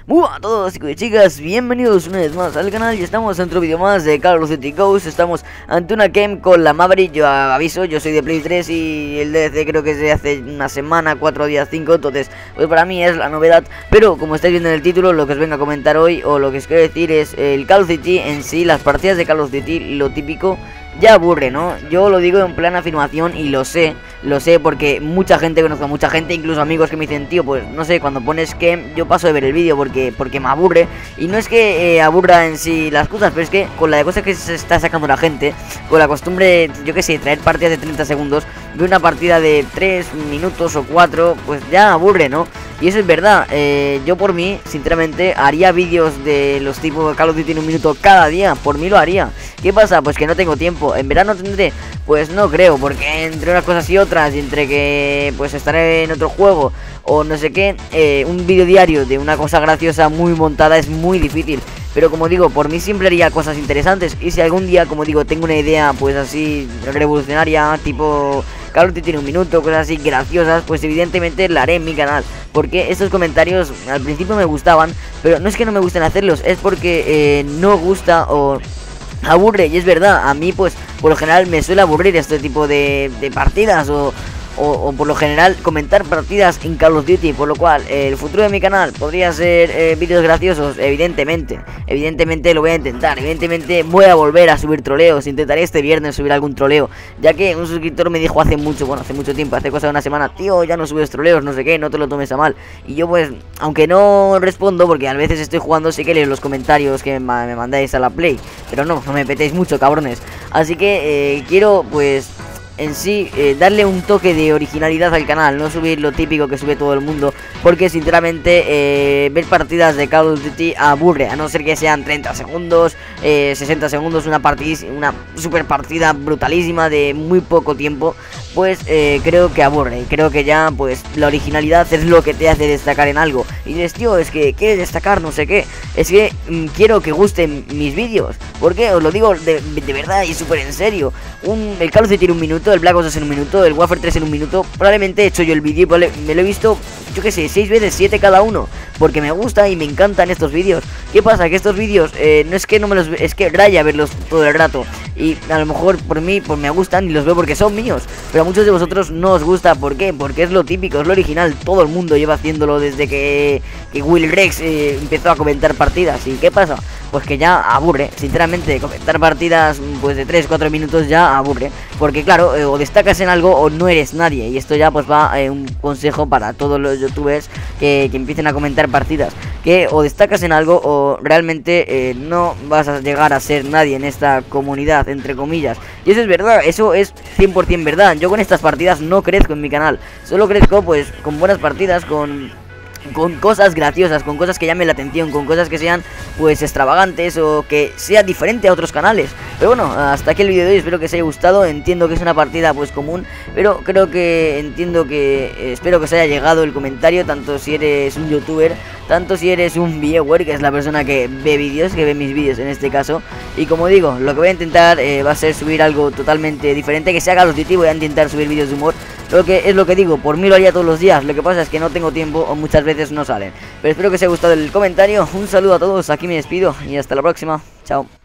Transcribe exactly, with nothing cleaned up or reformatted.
Muy buenas a todos chicos y chicas, bienvenidos una vez más al canal y estamos en otro vídeo más de Call of Duty Ghosts. Estamos ante una game con la Maverick, yo aviso, yo soy de Play tres y el D L C creo que es de hace una semana, cuatro días, cinco, entonces pues para mí es la novedad. Pero como estáis viendo en el título, lo que os vengo a comentar hoy o lo que os quiero decir es el Call of Duty en sí, las partidas de Call of Duty, lo típico ya aburre, ¿no? Yo lo digo en plan afirmación y lo sé, lo sé porque mucha gente, conozco a mucha gente, incluso amigos que me dicen, tío, pues no sé, cuando pones que yo paso de ver el vídeo porque, porque me aburre. Y no es que eh, aburra en sí las cosas, pero es que con la de cosas que se está sacando la gente, con la costumbre, yo que sé, traer partidas de treinta segundos, ver una partida de tres minutos o cuatro, pues ya aburre, ¿no? Y eso es verdad, eh, yo por mí, sinceramente, haría vídeos de los tipos de Call of Duty en un minuto cada día, por mí lo haría. ¿Qué pasa? Pues que no tengo tiempo. ¿En verano tendré? Pues no creo, porque entre unas cosas y otras, y entre que pues estaré en otro juego o no sé qué, eh, un vídeo diario de una cosa graciosa muy montada es muy difícil. Pero como digo, por mí siempre haría cosas interesantes. Y si algún día, como digo, tengo una idea pues así revolucionaria, tipo Call of Duty en un minuto, cosas así graciosas, pues evidentemente la haré en mi canal. Porque estos comentarios al principio me gustaban, pero no es que no me gusten hacerlos, es porque eh, no gusta o aburre. Y es verdad, a mí pues por lo general me suele aburrir este tipo de, de partidas o... O, o por lo general comentar partidas en Call of Duty, por lo cual eh, el futuro de mi canal podría ser eh, vídeos graciosos, evidentemente, evidentemente lo voy a intentar, evidentemente voy a volver a subir troleos, intentaré este viernes subir algún troleo, ya que un suscriptor me dijo hace mucho, bueno, hace mucho tiempo, hace cosa de una semana, tío, ya no subes troleos, no sé qué, no te lo tomes a mal, y yo pues, aunque no respondo, porque a veces estoy jugando, sí que leo los comentarios que me, me mandáis a la Play, pero no, no me petéis mucho, cabrones, así que eh, quiero pues... en sí, eh, darle un toque de originalidad al canal, no subir lo típico que sube todo el mundo, porque sinceramente eh, ver partidas de Call of Duty aburre, a no ser que sean treinta segundos, eh, sesenta segundos, una partida, una super partida brutalísima de muy poco tiempo, pues eh, creo que aburre, creo que ya pues la originalidad es lo que te hace destacar en algo, y dices, tío, es que quieres destacar no sé qué, es que mm, quiero que gusten mis vídeos, porque os lo digo de, de verdad y súper en serio, un, el Call of Duty en un minuto, el Black Ops dos en un minuto, el Warfare tres en un minuto, probablemente he hecho yo el vídeo y me lo he visto, yo que sé, seis veces, siete cada uno, porque me gusta y me encantan estos vídeos. ¿Qué pasa? Que estos vídeos, eh, no es que no me los, es que raya verlos todo el rato, y a lo mejor por mí, pues me gustan y los veo porque son míos, pero a muchos de vosotros no os gusta. ¿Por qué? Porque es lo típico, es lo original, todo el mundo lleva haciéndolo desde que, que Will Rex eh, empezó a comentar partidas. ¿Y qué pasa? Pues que ya aburre, sinceramente, comentar partidas pues de tres cuatro minutos ya aburre, porque claro, eh, o destacas en algo o no eres nadie, y esto ya pues va eh, un consejo para todos los youtubers que, que empiecen a comentar partidas, que o destacas en algo o realmente eh, no vas a llegar a ser nadie en esta comunidad, entre comillas. Y eso es verdad, eso es cien por cien verdad. Yo con estas partidas no crezco en mi canal, solo crezco pues con buenas partidas, con... con cosas graciosas, con cosas que llamen la atención, con cosas que sean pues extravagantes o que sea diferente a otros canales. Pero bueno, hasta aquí el vídeo de hoy, espero que os haya gustado. Entiendo que es una partida pues común, pero creo que entiendo que eh, espero que os haya llegado el comentario, tanto si eres un youtuber, tanto si eres un viewer, que es la persona que ve vídeos, que ve mis vídeos en este caso. Y como digo, lo que voy a intentar eh, va a ser subir algo totalmente diferente, que sea Call of Duty. Voy a intentar subir vídeos de humor, lo que es lo que digo, por mí lo haría todos los días, lo que pasa es que no tengo tiempo o muchas veces no salen. Pero espero que os haya gustado el comentario, un saludo a todos, aquí me despido y hasta la próxima, chao.